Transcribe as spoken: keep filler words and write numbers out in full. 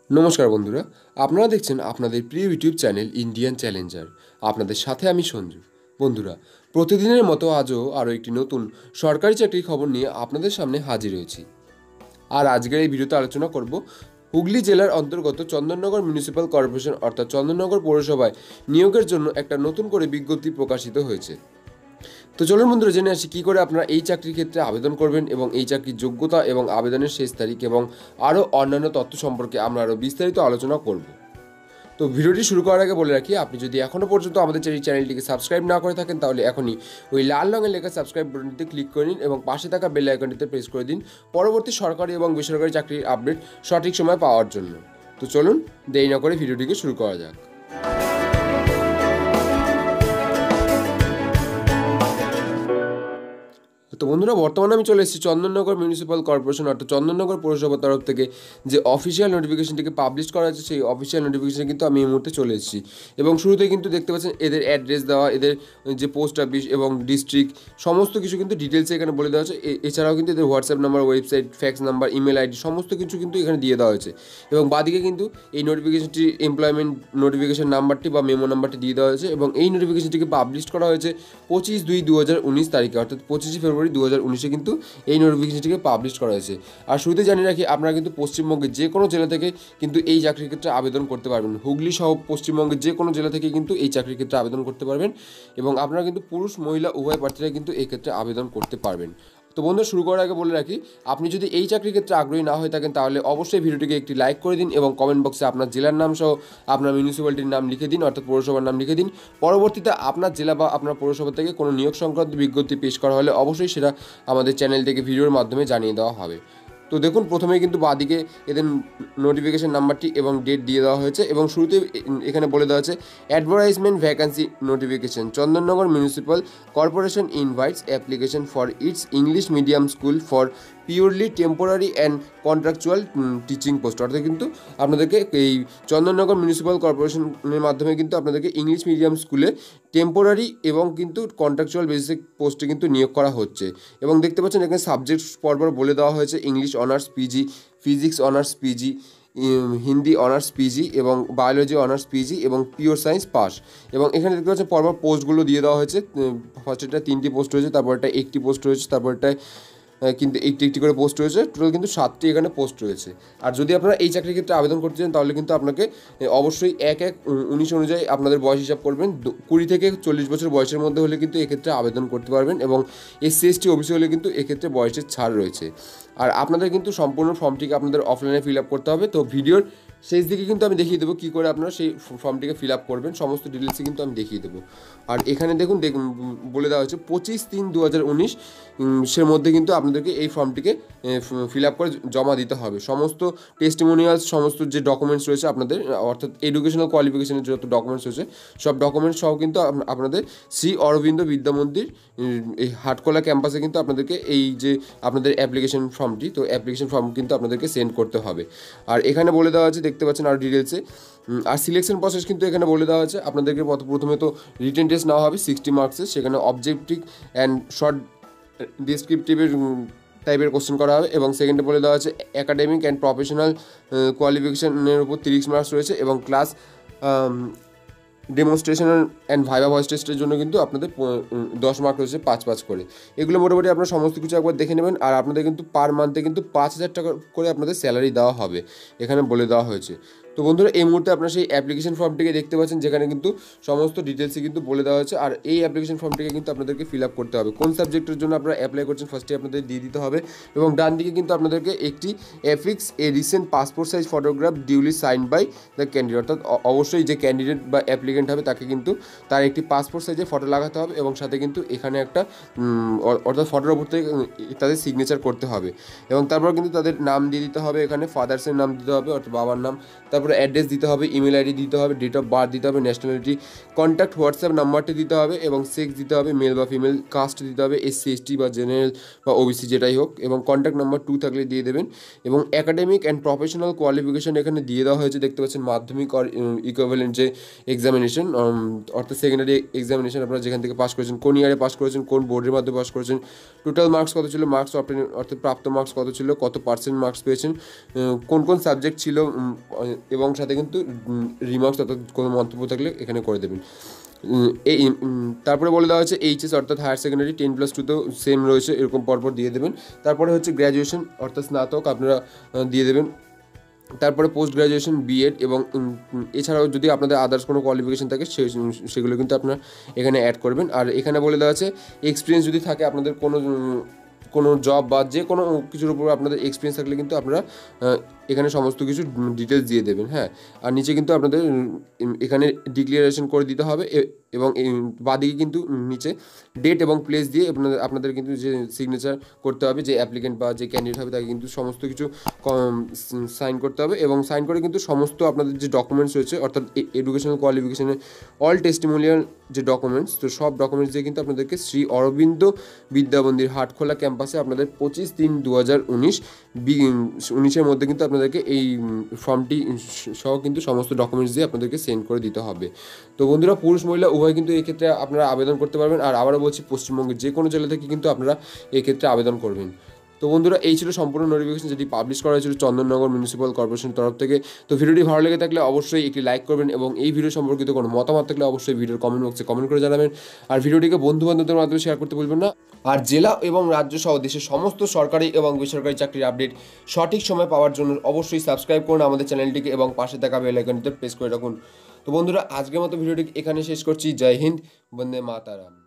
নমস্কার বন্ধুরা, আপনারা দেখছেন আপনাদের প্রিয় ইউটিউব চ্যানেল ইন্ডিয়ান চ্যালেঞ্জার। আপনাদের সাথে আমি সঞ্জু। বন্ধুরা, প্রতিদিনের মতো আজও আরও একটি নতুন সরকারি চাকরির খবর নিয়ে আপনাদের সামনে হাজির হয়েছি। আর আজকের এই ভিডিওতে আলোচনা করব হুগলি জেলার অন্তর্গত চন্দননগর মিউনিসিপ্যাল কর্পোরেশন অর্থাৎ চন্দননগর পৌরসভায় নিয়োগের জন্য একটা নতুন করে বিজ্ঞপ্তি প্রকাশিত হয়েছে। তো চলুন বন্ধুরা, জেনে আসি কী করে আপনারা এই চাকরির ক্ষেত্রে আবেদন করবেন এবং এই চাকরির যোগ্যতা এবং আবেদনের শেষ তারিখ এবং আরও অন্যান্য তথ্য সম্পর্কে আমরা আরও বিস্তারিত আলোচনা করব। তো ভিডিওটি শুরু করার আগে বলে রাখি, আপনি যদি এখনও পর্যন্ত আমাদের এই চ্যানেলটিকে সাবস্ক্রাইব না করে থাকেন তাহলে এখনই ওই লাল রঙের লেখা সাবস্ক্রাইব বাটনটিতে ক্লিক করে নিন এবং পাশে থাকা বেল আইকনটিতে প্রেস করে দিন পরবর্তী সরকারি এবং বেসরকারি চাকরির আপডেট সঠিক সময় পাওয়ার জন্য। তো চলুন দেরি না করে ভিডিওটিকে শুরু করা যাক। তো বন্ধুরা, বর্তমানে আমি চলে এসেছি চন্দননগর মিউনিসিপ্যাল কর্পোরেশন অর্থাৎ চন্দননগর পৌরসভার তরফ থেকে যে অফিসিয়াল নোটিফিকেশনটিকে পাবলিশ করা হয়েছে, সেই অফিসিয়াল নোটিফিকেশনে কিন্তু আমি এই মুহূর্তে চলে এসেছি। এবং শুরুতেই কিন্তু দেখতে পাচ্ছেন এদের অ্যাড্রেস দেওয়া, এদের যে পোস্ট অফিস এবং ডিস্ট্রিক্ট সমস্ত কিছু কিন্তু ডিটেলসে এখানে বলে দেওয়া হয়েছে। এছাড়াও কিন্তু এদের WhatsApp number, website, fax number, email ID সমস্ত কিছু কিন্তু এখানে দিয়ে দেওয়া হয়েছে। এবং বাদিকে কিন্তু এই নোটিফিকেশনটি এমপ্লয়মেন্ট নোটিফিকেশন নাম্বারটি বা মেমো নাম্বারটি দিয়ে দেওয়া হয়েছে। এবং এই নোটিফিকেশনটিকে পাবলিশ করা হয়েছে পঁচিশ দুই দু হাজার উনিশ তারিখে অর্থাৎ পঁচিশে ফেব্রুয়ারি দু হাজার উনিশে কিন্তু এই নোটিফিকেশনটিকে পাবলিশ করা হয়েছে। আর শুরুতে জানিয়ে রাখি, আপনারা কিন্তু পশ্চিমবঙ্গের যে কোনো জেলা থেকে কিন্তু এই চাকরির ক্ষেত্রে আবেদন করতে পারবেন। হুগলি সহ পশ্চিমবঙ্গের যে কোনো জেলা থেকে কিন্তু এই চাকরির ক্ষেত্রে আবেদন করতে পারবেন এবং আপনারা কিন্তু পুরুষ মহিলা উভয় প্রার্থীরা কিন্তু এই ক্ষেত্রে আবেদন করতে পারবেন। তো বন্ধুরা, শুরু করার আগে বলে রাখি, আপনি যদি এই চাকরির ক্ষেত্রে আগ্রহী না হয়ে থাকেন তাহলে অবশ্যই ভিডিওটিকে একটি লাইক করে দিন এবং কমেন্ট বক্সে আপনার জেলার নাম সহ আপনার মিউনিসিপ্যালিটির নাম লিখে দিন অর্থাৎ পৌরসভার নাম লিখে দিন। পরবর্তীতে আপনার জেলা বা আপনার পৌরসভা থেকে কোনো নিয়োগ সংক্রান্ত বিজ্ঞপ্তি পেশ করা হলে অবশ্যই সেটা আমাদের চ্যানেল থেকে ভিডিওর মাধ্যমে জানিয়ে দেওয়া হবে। তো দেখুন, প্রথমেই কিন্তু বাদিকে এদের নোটিফিকেশন নাম্বারটি এবং ডেট দিয়ে দেওয়া হয়েছে এবং শুরুতে এখানে বলে দেওয়া হচ্ছে advertisement vacancy notification Chandannagar municipal corporation invites application for its English medium school for purely temporary and contractual teaching post. অর্থাৎ কিন্তু আপনাদেরকে এই চন্দননগর মিউনিসিপ্যাল কর্পোরেশনের মাধ্যমে কিন্তু আপনাদেরকে ইংলিশ মিডিয়াম স্কুলে টেম্পোরারি এবং কিন্তু কন্ট্রাকচুয়াল বেসিক পোস্টে কিন্তু নিয়োগ করা হচ্ছে। এবং দেখতে পাচ্ছেন এখানে সাবজেক্ট পরপর বলে দেওয়া হয়েছে: English honours PG, physics honours PG, Hindi honours PG এবং বায়োলজি অনার্স পিজি এবং পিওর সায়েন্স পাস। এবং এখানে দেখতে পাচ্ছেন পরপর পোস্টগুলো দিয়ে দেওয়া হয়েছে। ফার্স্টেরটা তিনটি পোস্ট রয়েছে, তারপরটা একটি পোস্ট রয়েছে, তারপরটায় কিন্তু একটি একটি করে পোস্ট রয়েছে। টোটাল কিন্তু সাতটি এখানে পোস্ট রয়েছে। আর যদি আপনারা এই চাকরির ক্ষেত্রে আবেদন করতে চান তাহলে কিন্তু আপনাকে অবশ্যই এক এক উনিশ অনুযায়ী আপনাদের বয়স হিসাব করবেন। কুড়ি থেকে চল্লিশ বছর বয়সের মধ্যে হলে কিন্তু এক্ষেত্রে আবেদন করতে পারবেন এবং এসসি এসটি ওবিসি হলে কিন্তু এক্ষেত্রে বয়সের ছাড় রয়েছে। আর আপনাদের কিন্তু সম্পূর্ণ ফর্মটিকে আপনাদের অফলাইনে ফিল আপ করতে হবে। তো ভিডিওর শেষ দিকে কিন্তু আমি দেখিয়ে দেবো কী করে আপনারা সেই ফর্মটিকে ফিল আপ করবেন, সমস্ত ডিটেলসই কিন্তু আমি দেখিয়ে দেবো। আর এখানে দেখুন দেখুন বলে দেওয়া হচ্ছে পঁচিশ তিন দু হাজার উনিশ সের মধ্যে কিন্তু আপনাদেরকে এই ফর্মটিকে ফিল আপ করে জমা দিতে হবে। সমস্ত টেস্টিমোনিয়ালস, সমস্ত যে ডকুমেন্টস রয়েছে আপনাদের অর্থাৎ এডুকেশনাল কোয়ালিফিকেশনের যত ডকুমেন্টস রয়েছে সব ডকুমেন্টস সহ কিন্তু আপনাদের শ্রী অরবিন্দ বিদ্যা মন্দির এই হাটকোলা ক্যাম্পাসে কিন্তু আপনাদেরকে এই যে আপনাদের অ্যাপ্লিকেশন ফর্মটি, তো অ্যাপ্লিকেশন ফর্ম কিন্তু আপনাদেরকে সেন্ড করতে হবে। আর এখানে বলে দেওয়া আছে, দেখতে পাচ্ছেন আর ডিটেলসে। আর সিলেকশন প্রসেস কিন্তু এখানে বলে দেওয়া আছে। আপনাদেরকে প্রথমে তো রিটেন টেস্ট নেওয়া হবে সিক্সটি মার্কসের, সেখানে অবজেক্টিভ অ্যান্ড শর্ট ডেসক্রিপটিভের টাইপের কোশ্চেন করা হবে। এবং সেকেন্ডে বলে দেওয়া আছে অ্যাকাডেমিক অ্যান্ড প্রফেশনাল কোয়ালিফিকেশনের উপর তিরিশ মার্কস রয়েছে এবং class demonstration and viva voce টেস্টের জন্য কিন্তু আপনাদের দশ মার্ক রয়েছে পাঁচ পাঁচ করে। এগুলো মোটামুটি আপনারা সমস্ত কিছু একবার দেখে নেবেন। আর আপনাদের কিন্তু পার মান্থে কিন্তু পাঁচ হাজার টাকা করে আপনাদের স্যালারি দেওয়া হবে, এখানে বলে দেওয়া হয়েছে। তো বন্ধুরা, এই মুহূর্তে আপনারা সেই অ্যাপ্লিকেশন ফর্মটিকে দেখতে পাচ্ছেন যেখানে কিন্তু সমস্ত ডিটেলসই কিন্তু বলে দেওয়া হয়েছে। আর এই অ্যাপ্লিকেশন ফর্মটিকে কিন্তু আপনাদেরকে ফিল আপ করতে হবে। কোন সাবজেক্টের জন্য আপনারা অ্যাপ্লাই করছেন ফার্স্টে আপনাদের দিয়ে দিতে হবে। এবং ডান দিকে কিন্তু আপনাদেরকে একটি affix a recent passport size photograph duly sign by the candidate, অর্থাৎ অবশ্যই যে ক্যান্ডিডেট বা অ্যাপ্লিকেন্ট হবে তাকে কিন্তু তার একটি পাসপোর্ট সাইজে ফটো লাগাতে হবে এবং সাথে কিন্তু এখানে একটা অর্থাৎ ফটোর উপর থেকে তাদের সিগনেচার করতে হবে। এবং তারপর কিন্তু তাদের নাম দিয়ে দিতে হবে, এখানে ফাদার্সের নাম দিতে হবে অর্থাৎ বাবার নাম, তারপরে অ্যাড্রেস দিতে হবে, ইমেল আইডি দিতে হবে, ডেট অফ বার্থ দিতে হবে, ন্যাশনালিটি, কন্ট্যাক্ট হোয়াটসঅ্যাপ নাম্বারটি দিতে হবে এবং সেক্স দিতে হবে, মেল বা ফিমেল, কাস্ট দিতে হবে, এসসি এসটি বা জেনারেল বা ওবিসি যেটাই হোক, এবং কন্ট্যাক্ট নাম্বার টু থাকলে দিয়ে দেবেন। এবং একাডেমিক অ্যান্ড প্রফেশনাল কোয়ালিফিকেশন এখানে দিয়ে দেওয়া হয়েছে, দেখতে পাচ্ছেন মাধ্যমিক আর ইকুইভ্যালেন্ট যে এক্সামিনেশন অর্থাৎ সেকেন্ডারি এক্সামিনেশন আপনারা যেখান থেকে পাস করেছেন, কোন ইয়ারে পাস করেছেন, কোন বোর্ডের মাধ্যমে পাস করেছেন, টোটাল মার্কস কত ছিল, মার্কস অর্থাৎ প্রাপ্ত মার্কস কত ছিল, কত পার্সেন্ট মার্কস পেয়েছেন, কোন কোন সাবজেক্ট ছিল এবং সাথে কিন্তু রিমার্কস অর্থাৎ কোনো মন্তব্য থাকলে এখানে করে দেবেন। এই তারপরে বলে দেওয়া হচ্ছে এইচএস অর্থাৎ হায়ার সেকেন্ডারি টেন প্লাস টুতেও সেম রয়েছে, এরকম পরপর দিয়ে দেবেন। তারপরে হচ্ছে গ্র্যাজুয়েশন অর্থাৎ স্নাতক আপনারা দিয়ে দেবেন। তারপরে পোস্ট গ্র্যাজুয়েশন বিএড এবং এছাড়াও যদি আপনাদের আদার্স কোনো কোয়ালিফিকেশন থাকে সে সেগুলো কিন্তু আপনারা এখানে অ্যাড করবেন। আর এখানে বলে দেওয়া আছে এক্সপিরিয়েন্স যদি থাকে আপনাদের কোনো কোনো জব বা যে কোনো কিছুর উপর আপনাদের এক্সপিরিয়েন্স থাকলে কিন্তু আপনারা এখানে সমস্ত কিছু ডিটেলস দিয়ে দেবেন। হ্যাঁ, আর নিচে কিন্তু আপনাদের এখানে ডিক্লারেশন করে দিতে হবে এবং বাদিকে কিন্তু নিচে ডেট এবং প্লেস দিয়ে আপনাদের আপনাদের কিন্তু যে সিগনেচার করতে হবে, যে অ্যাপ্লিকেন্ট বা যে ক্যান্ডিডেট হবে তাকে কিন্তু সমস্ত কিছু সাইন করতে হবে এবং সাইন করে কিন্তু সমস্ত আপনাদের যে ডকুমেন্টস রয়েছে অর্থাৎ এডুকেশনাল কোয়ালিফিকেশনের অল টেস্টিমোনিয়াল যে ডকুমেন্টস, তো সব ডকুমেন্টস দিয়ে কিন্তু আপনাদেরকে শ্রী অরবিন্দ বিদ্যামন্দির হাটখোলা ক্যাম্পাসে আপনাদের পঁচিশ তিন দু হাজার উনিশ উনিশের মধ্যে কিন্তু আপনাদেরকে এই ফর্মটি সহ কিন্তু সমস্ত ডকুমেন্টস দিয়ে আপনাদেরকে সেন্ড করে দিতে হবে। তো বন্ধুরা, পুরুষ মহিলা উভয় কিন্তু এই ক্ষেত্রে আপনারা আবেদন করতে পারবেন। আর আবারও বলছি, পশ্চিমবঙ্গের যে কোনো জেলা থেকে কিন্তু আপনারা এই ক্ষেত্রে আবেদন করবেন। তো বন্ধুরা, এই ছিল সম্পূর্ণ নোটিফিকেশন যেটি পাবলিশ করা হয়েছিল চন্দননগর মিউনিসিপ্যাল কর্পোরেশনের তরফ থেকে। তো ভিডিওটি ভালো লেগে থাকলে অবশ্যই একটি লাইক করবেন এবং এই ভিডিও সম্পর্কিত কোনো মতামত থাকলে অবশ্যই ভিডিওর কমেন্ট বক্সে কমেন্ট করে জানাবেন। আর ভিডিওটিকে বন্ধু বান্ধবদের মাধ্যমে শেয়ার করতে ভুলবেন না। আর জেলা এবং রাজ্য সহ দেশের সমস্ত সরকারি এবং বেসরকারি চাকরির আপডেট সঠিক সময় পাওয়ার জন্য অবশ্যই সাবস্ক্রাইব করুন আমাদের চ্যানেলটিকে এবং পাশে থাকা বেল আইকনটিতে প্রেস করে রাখুন। তো বন্ধুরা, আজকের মতো ভিডিওটি এখানে শেষ করছি। জয় হিন্দ, বন্দে মাতারাম।